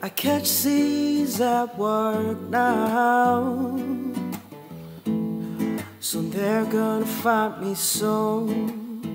I catch seas at work now, soon they're gonna find me soon.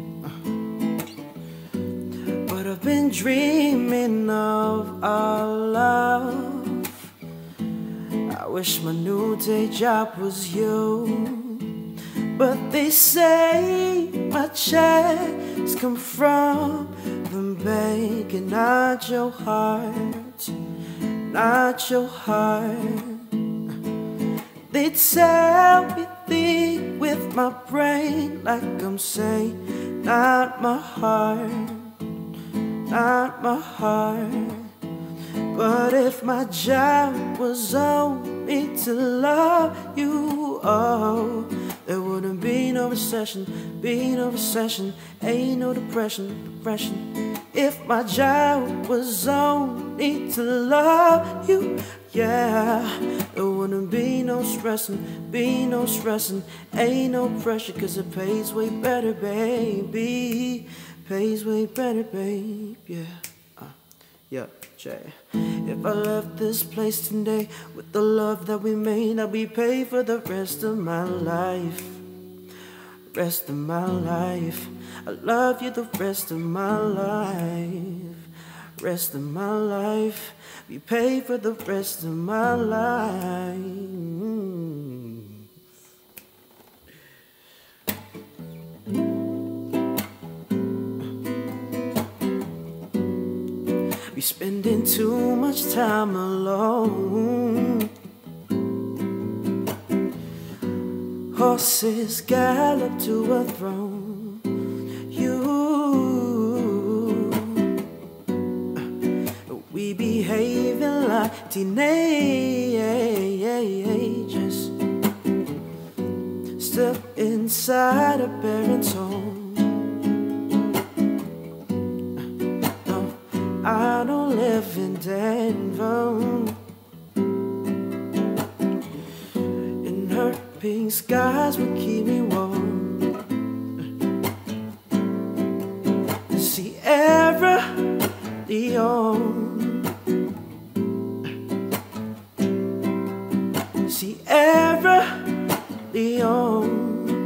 But I've been dreaming of our love. I wish my new day job was you, but they say my checks come from the bank and not your heart, not your heart. They tell me think with my brain, like I'm saying, not my heart, not my heart. But if my job was only to love you, oh, there wouldn't be no recession, ain't no depression. If my job was only to love you, yeah, there wouldn't be no stressing, ain't no pressure, 'cause it pays way better, baby, pays way better, babe, yeah. Yeah, Jay. If I left this place today with the love that we made, I'll be paid for the rest of my life, rest of my life. I love you the rest of my life, rest of my life. Be paid for the rest of my life. We spending too much time alone. Horses gallop to a throne. We behaving like teenagers, still inside a parent's home. I don't live in Denver, and her pink skies will keep me warm. Sierra Leone, Sierra Leone.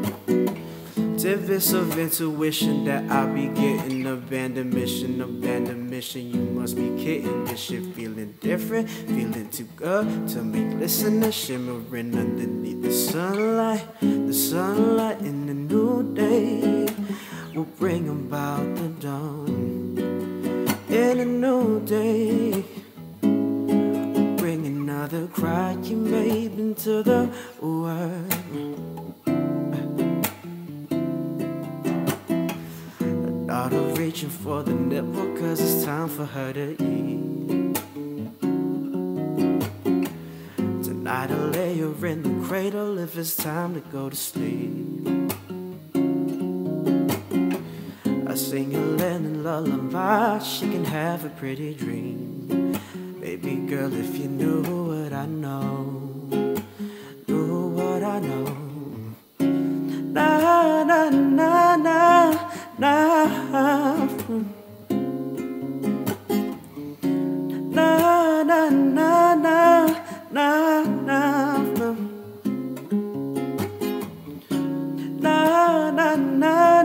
If it's of intuition that I'll be getting abandoned mission, you must be kidding. This shit feeling different, feeling too good to make listener shimmering underneath the sunlight in the new day will bring about the dawn. In a new day, bring another crying babe into the world. Thought of reaching for the nipple, 'cause it's time for her to eat. Tonight I'll lay her in the cradle if it's time to go to sleep. I sing a Lennon lullaby, she can have a pretty dream. Baby girl, if you knew what I know, knew what I know. Na na na na na, na na na na na na, na na na na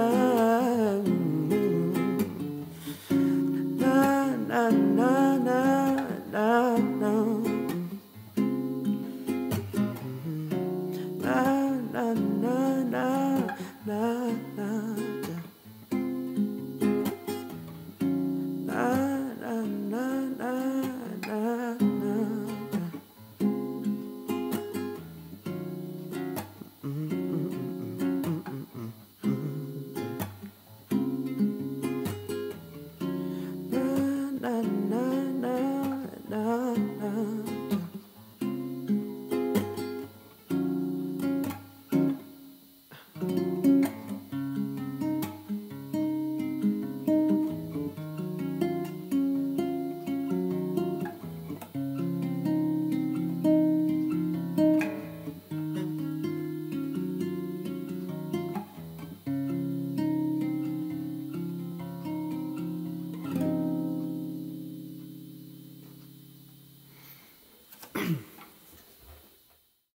na na na.